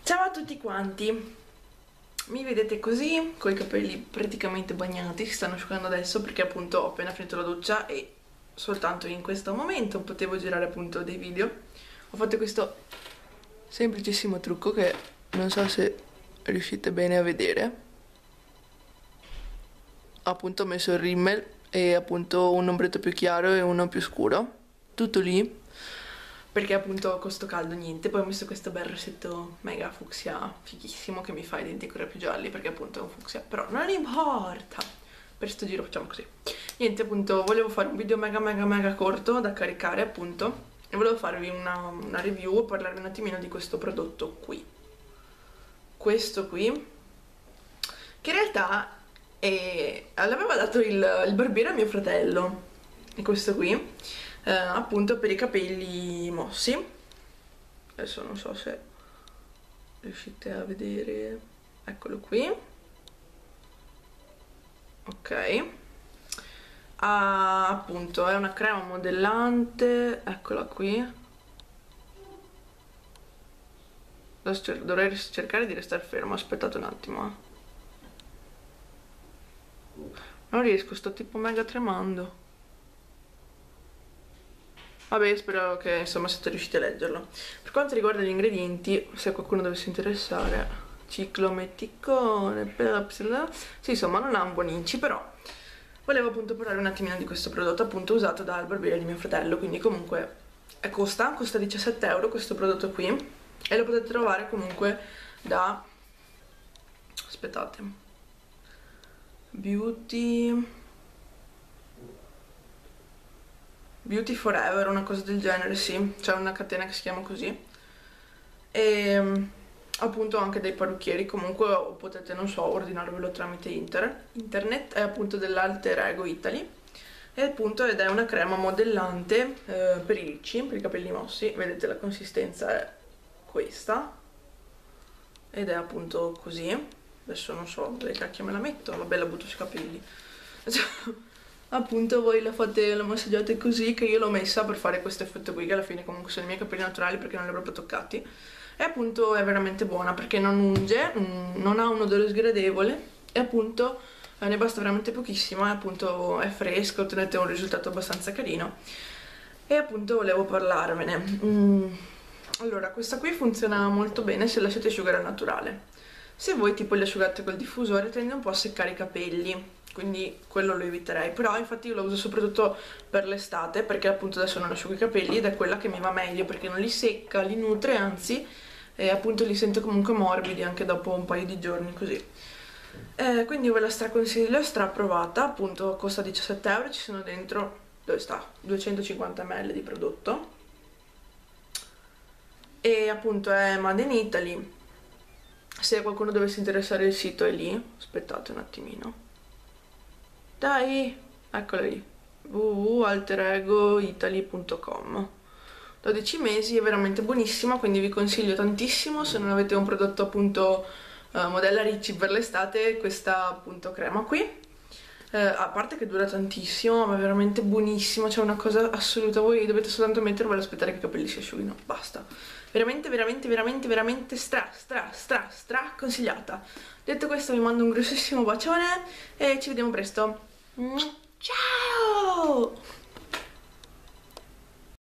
Ciao a tutti quanti, mi vedete così, con i capelli praticamente bagnati, si stanno asciugando adesso perché appunto ho appena finito la doccia e soltanto in questo momento potevo girare appunto dei video. Ho fatto questo semplicissimo trucco che non so se riuscite bene a vedere. Ho appunto messo il rimmel e appunto un ombretto più chiaro e uno più scuro, tutto lì. Perché appunto con sto caldo niente. Poi ho messo questo bel rossetto mega fucsia fighissimo che mi fa i denti ancora più gialli perché appunto è un fucsia, però non importa, per sto giro facciamo così. Niente, appunto volevo fare un video mega corto da caricare appunto e volevo farvi una review e parlarvi un attimino di questo prodotto qui. Questo qui che in realtà l'aveva dato il barbiere a mio fratello, e questo qui appunto per i capelli mossi. Adesso non so se riuscite a vedere, eccolo qui, ok. Appunto è una crema modellante, eccola qui. Dovrei cercare di restare fermo, aspettate un attimo. Non riesco, sto tipo mega tremando. Vabbè, spero che insomma siete riusciti a leggerlo. Per quanto riguarda gli ingredienti, se qualcuno dovesse interessare, ciclometicone, pepsil, sì, insomma non ha un buon inci, però volevo appunto parlare un attimino di questo prodotto appunto usato dal barbiere di mio fratello, quindi comunque costa 17 euro questo prodotto qui e lo potete trovare comunque da, aspettate, Beauty Forever, una cosa del genere, sì, c'è una catena che si chiama così. E appunto anche dei parrucchieri, comunque potete, non so, ordinarvelo tramite internet, è appunto dell'Alter Ego Italy. E appunto ed è una crema modellante per i ricci, per i capelli mossi. Vedete la consistenza è questa ed è appunto così. Adesso non so dove cacchio me la metto, vabbè la butto sui capelli. Appunto voi la massaggiate così, che io l'ho messa per fare questo effetto qui, che alla fine comunque sono i miei capelli naturali perché non li ho proprio toccati. E appunto è veramente buona perché non unge, non ha un odore sgradevole e appunto ne basta veramente pochissimo e appunto è fresco, ottenete un risultato abbastanza carino. E appunto volevo parlarvene. Allora, questa qui funziona molto bene se lasciate asciugare al naturale. Se voi tipo li asciugate col diffusore tende un po' a seccare i capelli, quindi quello lo eviterei, però infatti io lo uso soprattutto per l'estate perché appunto adesso non asciugo i capelli ed è quella che mi va meglio perché non li secca, li nutre, anzi e appunto li sento comunque morbidi anche dopo un paio di giorni così. Quindi io ve la straconsiglio, straprovata, appunto costa 17 euro, ci sono dentro, dove sta? 250 ml di prodotto e appunto è Made in Italy. Se qualcuno dovesse interessare il sito è lì, aspettate un attimino. Dai, eccola lì, www.alteregoitaly.com. 12 mesi, è veramente buonissima, quindi vi consiglio tantissimo se non avete un prodotto appunto modella ricci per l'estate, questa appunto crema qui. A parte che dura tantissimo, ma è veramente buonissima, c'è una cosa assoluta, voi dovete soltanto mettervelo e aspettare che i capelli si asciughino, basta. Veramente stra consigliata. Detto questo vi mando un grossissimo bacione e ci vediamo presto. Ciao!